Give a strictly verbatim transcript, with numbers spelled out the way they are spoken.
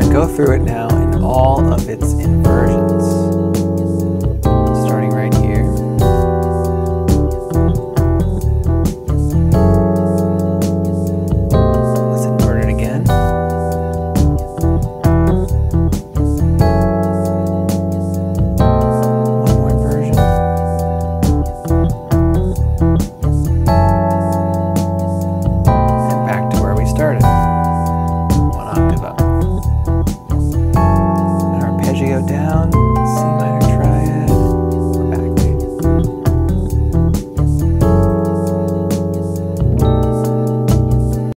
going to go through it now in all of its inversions.